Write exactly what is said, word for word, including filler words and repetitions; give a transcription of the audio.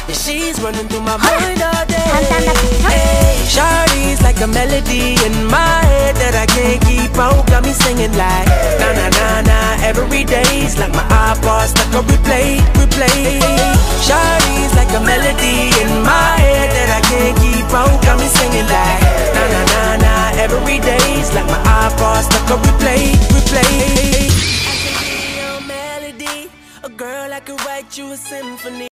Yeah, she's running through my mind all day. Hey, Shawty's like a melody in my head that I can't keep out. Got me singing like na na na na every day's like my iPod stuck on replay, replay. Shawty's like a melody in my head that I can't keep out. Got me singing like na na na na every day's like my iPod stuck on replay, replay. I can be your melody, a girl I could write you a symphony.